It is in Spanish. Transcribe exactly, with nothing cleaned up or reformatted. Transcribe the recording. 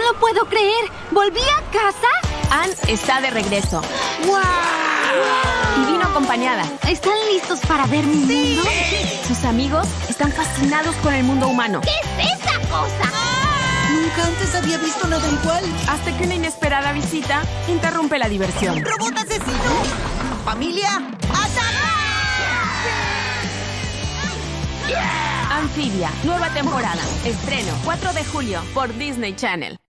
lo puedo creer. ¿Volví a casa? Anne está de regreso. ¡Wow! Y vino acompañada. ¿Están listos para ver mi mundo? Sus amigos están fascinados con el mundo humano. ¿Qué es esa cosa? Nunca antes había visto nada igual. Hasta que una inesperada visita interrumpe la diversión. ¡Robot asesino! ¡Familia! ¡Ataca! Anfibia, nueva temporada. Estreno cuatro de julio por Disney Channel.